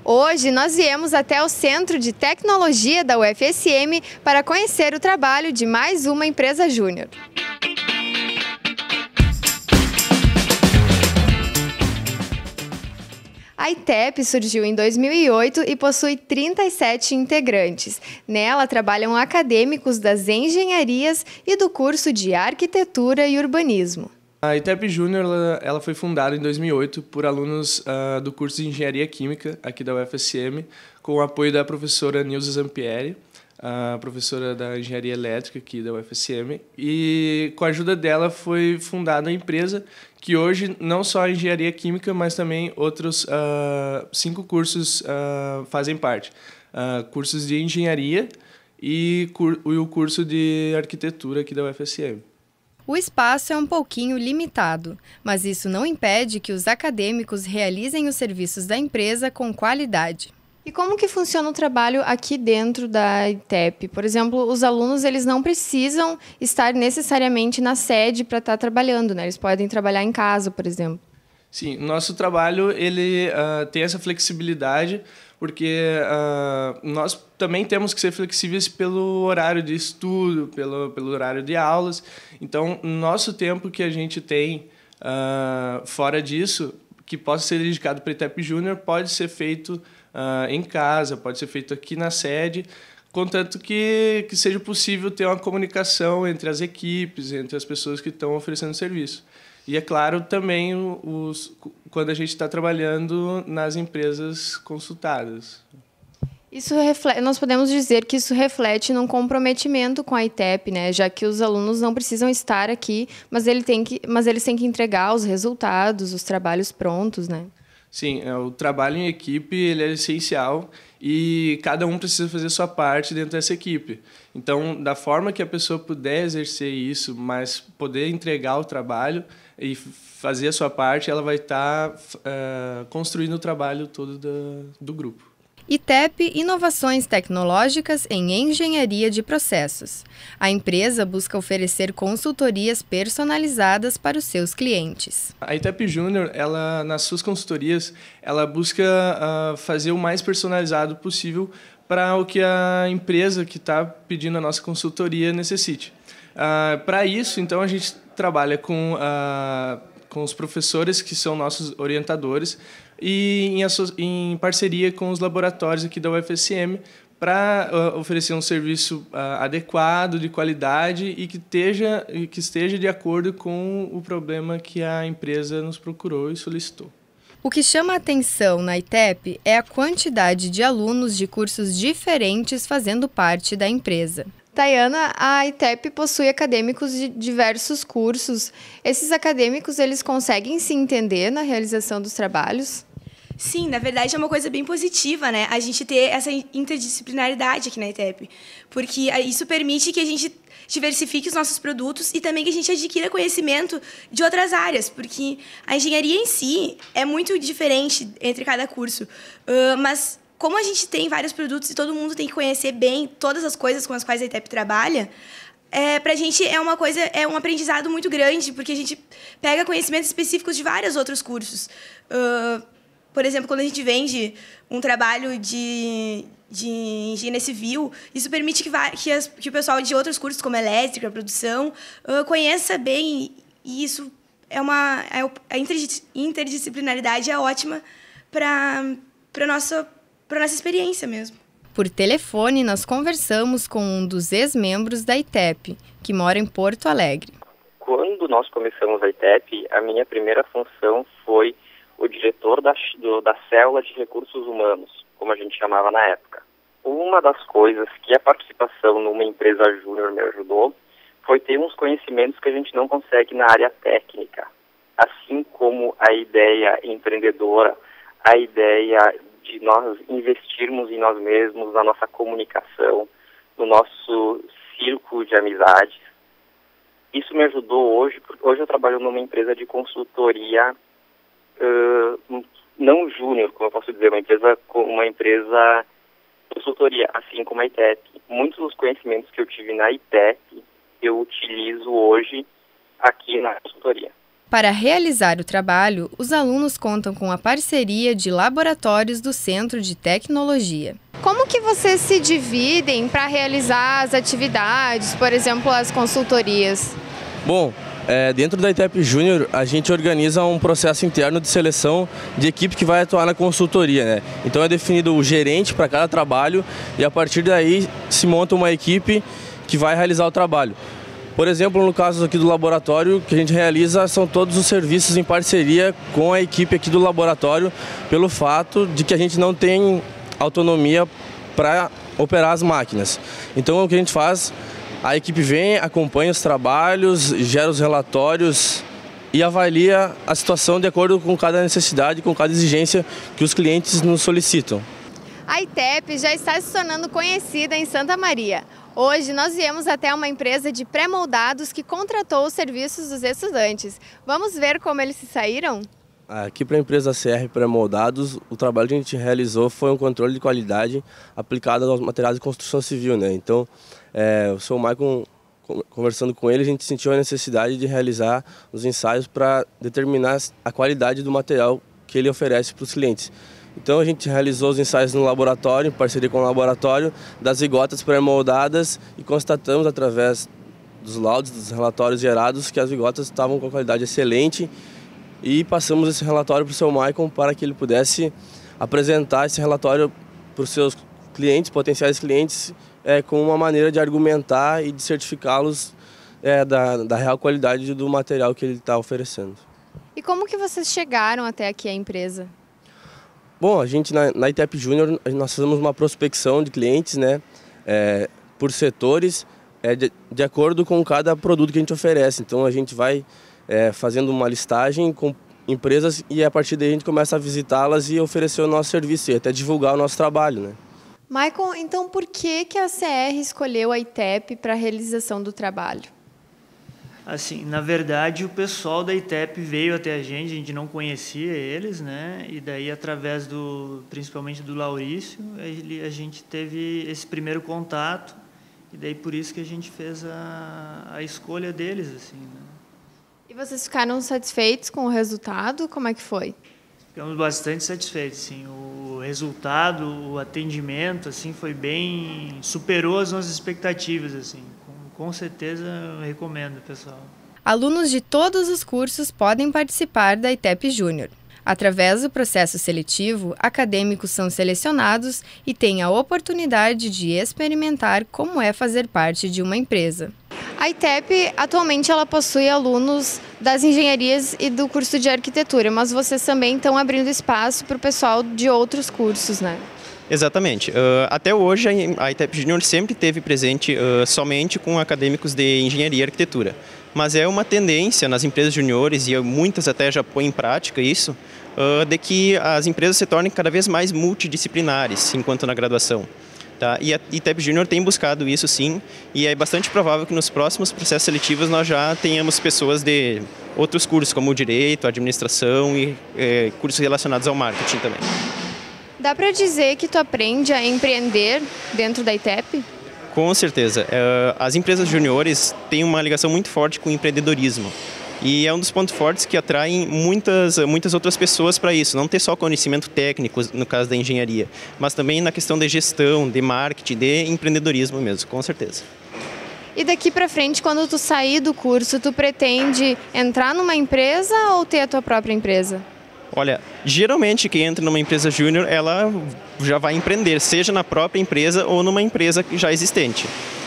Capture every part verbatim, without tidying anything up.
Hoje nós viemos até o Centro de Tecnologia da U F S M para conhecer o trabalho de mais uma empresa júnior. A I T E P surgiu em dois mil e oito e possui trinta e sete integrantes. Nela trabalham acadêmicos das engenharias e do curso de arquitetura e urbanismo. A I T E P Júnior ela, ela foi fundada em dois mil e oito por alunos uh, do curso de Engenharia Química aqui da U F S M, com o apoio da professora Nilza Zampieri, a professora da Engenharia Elétrica aqui da U F S M, e com a ajuda dela foi fundada a empresa que hoje não só a Engenharia Química, mas também outros uh, cinco cursos uh, fazem parte. Uh, cursos de Engenharia e, cur e o curso de Arquitetura aqui da U F S M. O espaço é um pouquinho limitado, mas isso não impede que os acadêmicos realizem os serviços da empresa com qualidade. E como que funciona o trabalho aqui dentro da I T E P? Por exemplo, os alunos eles não precisam estar necessariamente na sede para estar trabalhando, né? Eles podem trabalhar em casa, por exemplo. Sim, nosso trabalho ele uh, tem essa flexibilidade, porque uh, nós também temos que ser flexíveis pelo horário de estudo, pelo, pelo horário de aulas. Então, nosso tempo que a gente tem uh, fora disso, que possa ser dedicado para a I T E P Júnior, pode ser feito uh, em casa, pode ser feito aqui na sede, contanto que, que seja possível ter uma comunicação entre as equipes, entre as pessoas que estão oferecendo serviço. E, é claro, também os, quando a gente está trabalhando nas empresas consultadas. Isso reflete, nós podemos dizer que isso reflete num comprometimento com a I T E P, né? Já que os alunos não precisam estar aqui, mas, ele tem que, mas eles têm que entregar os resultados, os trabalhos prontos, né? Sim, o trabalho em equipe ele é essencial e cada um precisa fazer sua parte dentro dessa equipe. Então, da forma que a pessoa puder exercer isso, mas poder entregar o trabalho e fazer a sua parte, ela vai estar uh, construindo o trabalho todo do, do grupo. I T E P Inovações Tecnológicas em Engenharia de Processos. A empresa busca oferecer consultorias personalizadas para os seus clientes. A I T E P Júnior, ela, nas suas consultorias, ela busca uh, fazer o mais personalizado possível para o que a empresa que está pedindo a nossa consultoria necessite. Uh, para isso, então, a gente trabalha com, uh, com os professores que são nossos orientadores e em, em parceria com os laboratórios aqui da U F S M para uh, oferecer um serviço uh, adequado, de qualidade e que esteja, que esteja de acordo com o problema que a empresa nos procurou e solicitou. O que chama a atenção na I T E P é a quantidade de alunos de cursos diferentes fazendo parte da empresa. Tayana, a I T E P possui acadêmicos de diversos cursos. Esses acadêmicos, eles conseguem se entender na realização dos trabalhos? Sim, na verdade é uma coisa bem positiva, né? A gente ter essa interdisciplinaridade aqui na I T E P, porque isso permite que a gente diversifique os nossos produtos e também que a gente adquira conhecimento de outras áreas, porque a engenharia em si é muito diferente entre cada curso, uh, mas como a gente tem vários produtos e todo mundo tem que conhecer bem todas as coisas com as quais a I T E P trabalha, é, para a gente é uma coisa, é um aprendizado muito grande, porque a gente pega conhecimentos específicos de vários outros cursos. Uh, Por exemplo, quando a gente vende um trabalho de, de engenharia civil, isso permite que, vai, que, as, que o pessoal de outros cursos, como elétrica, produção, uh, conheça bem. E isso é uma... É, a interdisciplinaridade é ótima para a nossa, para nossa experiência mesmo. Por telefone, nós conversamos com um dos ex-membros da I T E P, que mora em Porto Alegre. Quando nós começamos a I T E P, a minha primeira função foi o diretor da, do, da célula de recursos humanos, como a gente chamava na época. Uma das coisas que a participação numa empresa júnior me ajudou foi ter uns conhecimentos que a gente não consegue na área técnica, assim como a ideia empreendedora, a ideia de nós investirmos em nós mesmos, na nossa comunicação, no nosso círculo de amizades. Isso me ajudou hoje, porque hoje eu trabalho numa empresa de consultoria Uh, não júnior, como eu posso dizer, uma empresa uma empresa consultoria, assim como a I T E P. Muitos dos conhecimentos que eu tive na I T E P, eu utilizo hoje aqui na consultoria. Para realizar o trabalho, os alunos contam com a parceria de laboratórios do Centro de Tecnologia. Como que vocês se dividem para realizar as atividades, por exemplo, as consultorias? Bom, é, dentro da I T E P Júnior, a gente organiza um processo interno de seleção de equipe que vai atuar na consultoria, né? Então é definido o gerente para cada trabalho e a partir daí se monta uma equipe que vai realizar o trabalho. Por exemplo, no caso aqui do laboratório, que a gente realiza são todos os serviços em parceria com a equipe aqui do laboratório, pelo fato de que a gente não tem autonomia para operar as máquinas. Então o que a gente faz, a equipe vem, acompanha os trabalhos, gera os relatórios e avalia a situação de acordo com cada necessidade, com cada exigência que os clientes nos solicitam. A I T E P já está se tornando conhecida em Santa Maria. Hoje nós viemos até uma empresa de pré-moldados que contratou os serviços dos estudantes. Vamos ver como eles se saíram? Aqui para a empresa C R Pré-Moldados, o trabalho que a gente realizou foi um controle de qualidade aplicado aos materiais de construção civil, né? Então, é, o seu Maicon, conversando com ele, a gente sentiu a necessidade de realizar os ensaios para determinar a qualidade do material que ele oferece para os clientes. Então a gente realizou os ensaios no laboratório, em parceria com o laboratório, das vigotas pré-moldadas e constatamos através dos laudos, dos relatórios gerados, que as vigotas estavam com qualidade excelente e passamos esse relatório para o seu Maicon para que ele pudesse apresentar esse relatório para os seus clientes, potenciais clientes, é, com uma maneira de argumentar e de certificá-los é, da, da real qualidade do material que ele está oferecendo. E como que vocês chegaram até aqui a empresa? Bom, a gente na, na I T E P Júnior, nós fazemos uma prospecção de clientes, né, é, por setores, é, de, de acordo com cada produto que a gente oferece. Então a gente vai é, fazendo uma listagem com empresas e a partir daí a gente começa a visitá-las e oferecer o nosso serviço e até divulgar o nosso trabalho, né? Maicon, então por que que a C R escolheu a I T E P para a realização do trabalho? Assim, na verdade, o pessoal da I T E P veio até a gente, a gente não conhecia eles, né? E daí, através do, principalmente do Laurício, ele, a gente teve esse primeiro contato e daí por isso que a gente fez a, a escolha deles, assim, né? E vocês ficaram satisfeitos com o resultado? Como é que foi? Ficamos bastante satisfeitos, sim. O resultado, o atendimento, assim, foi bem, superou as nossas expectativas, assim. Com certeza eu recomendo, pessoal. Alunos de todos os cursos podem participar da I T E P Júnior. Através do processo seletivo, acadêmicos são selecionados e têm a oportunidade de experimentar como é fazer parte de uma empresa. A I T E P atualmente ela possui alunos das engenharias e do curso de arquitetura, mas vocês também estão abrindo espaço para o pessoal de outros cursos, né? Exatamente. Uh, até hoje a I T E P Júnior sempre esteve presente uh, somente com acadêmicos de engenharia e arquitetura. Mas é uma tendência nas empresas juniores, e muitas até já põem em prática isso, uh, de que as empresas se tornem cada vez mais multidisciplinares enquanto na graduação. Tá? E a I T E P Júnior tem buscado isso sim, e é bastante provável que nos próximos processos seletivos nós já tenhamos pessoas de outros cursos, como Direito, Administração e eh, cursos relacionados ao marketing também. Dá para dizer que tu aprende a empreender dentro da I T E P? Com certeza. As empresas juniores têm uma ligação muito forte com o empreendedorismo. E é um dos pontos fortes que atraem muitas, muitas outras pessoas para isso. Não ter só conhecimento técnico, no caso da engenharia, mas também na questão de gestão, de marketing, de empreendedorismo mesmo, com certeza. E daqui para frente, quando tu sair do curso, tu pretende entrar numa empresa ou ter a tua própria empresa? Olha, geralmente quem entra numa empresa júnior, ela já vai empreender, seja na própria empresa ou numa empresa já existente.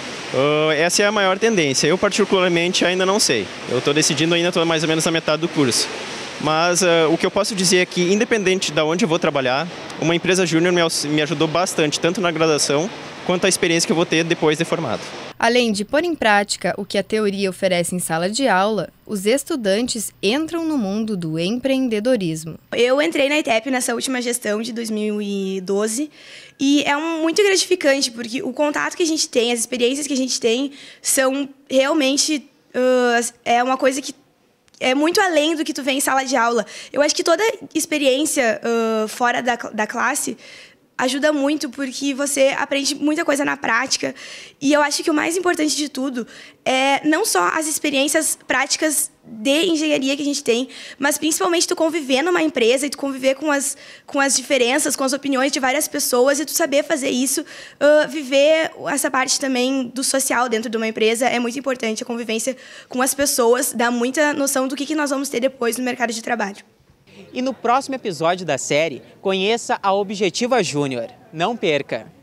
Uh, essa é a maior tendência. Eu particularmente ainda não sei. Eu estou decidindo ainda, estou mais ou menos na metade do curso. Mas uh, o que eu posso dizer é que, independente de onde eu vou trabalhar, uma empresa júnior me, me ajudou bastante, tanto na graduação quanto a experiência que eu vou ter depois de formado. Além de pôr em prática o que a teoria oferece em sala de aula, os estudantes entram no mundo do empreendedorismo. Eu entrei na I T E P nessa última gestão de dois mil e doze e é um, muito gratificante, porque o contato que a gente tem, as experiências que a gente tem, são realmente uh, é uma coisa que é muito além do que tu vê em sala de aula. Eu acho que toda experiência uh, fora da, da classe ajuda muito porque você aprende muita coisa na prática. E eu acho que o mais importante de tudo é não só as experiências práticas de engenharia que a gente tem, mas principalmente tu conviver numa empresa e tu conviver com as, com as diferenças, com as opiniões de várias pessoas e tu saber fazer isso, uh, viver essa parte também do social dentro de uma empresa é muito importante. A convivência com as pessoas dá muita noção do que, que nós vamos ter depois no mercado de trabalho. E no próximo episódio da série, conheça a Objetiva Júnior. Não perca!